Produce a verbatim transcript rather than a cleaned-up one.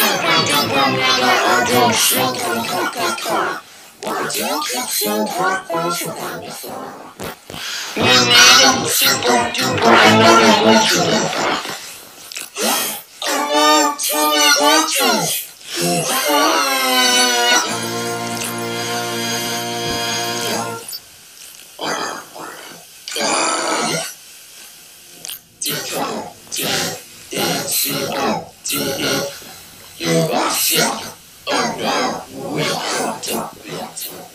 上班就不明了，这是头头个头。我今天心头不是干的事。你没有心动就不爱我，我知道。我听你的句。有我想，偶尔无以后的变成。